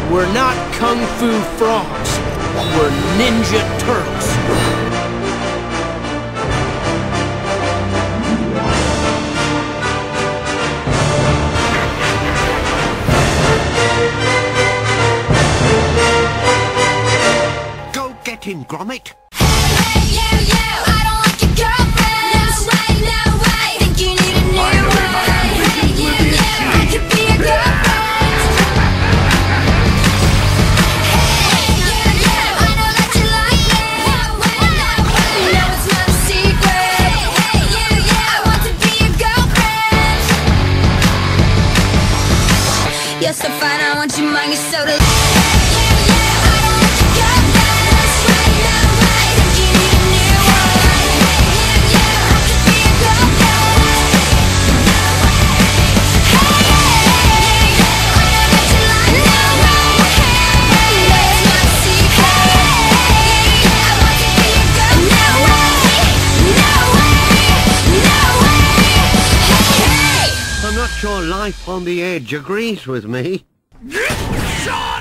We're not kung fu frogs. We're ninja turtles. Go get him, Gromit. Hey, you, I don't like your girlfriend. No way, think you need a new one. Hey, you, I could be a girlfriend. Hey, you, I know that you like me. No, it's not a secret. Hey, you, I want to be your girlfriend. You're so fine, I want your mind, you're so delicious. I'm not sure life on the edge agrees with me. Shut